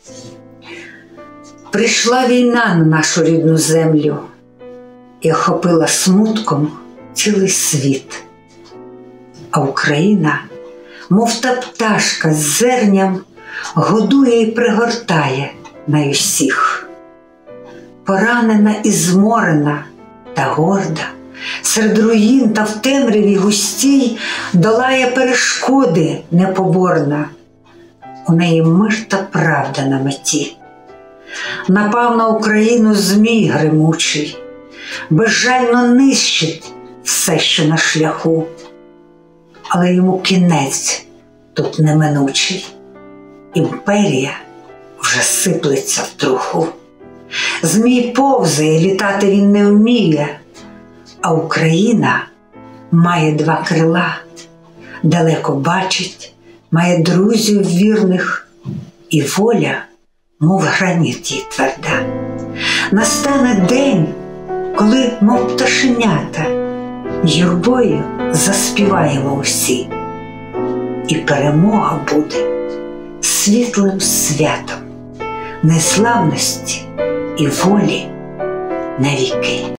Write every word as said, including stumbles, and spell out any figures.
Прийшла війна на нашу рідну землю і охопила смутком цілий світ. А Україна, мов та пташка з зерням, годує і пригортає на усіх. Поранена і зморена та горда, серед руїн та в темряві густій долає перешкоди непоборна. У неї мир та правда на меті. Напав на Україну змій гримучий, безжально нищить все, що на шляху. Але йому кінець тут неминучий. Імперія вже сиплеться в труху. Змій повзає, літати він не вміє, а Україна має два крила, далеко бачить, має друзів вірних, і воля, мов граніт їй тверда. Настане день, коли, мов пташенята, юрбою заспіваємо усі, і перемога буде світлим святом незламності і волі навіки.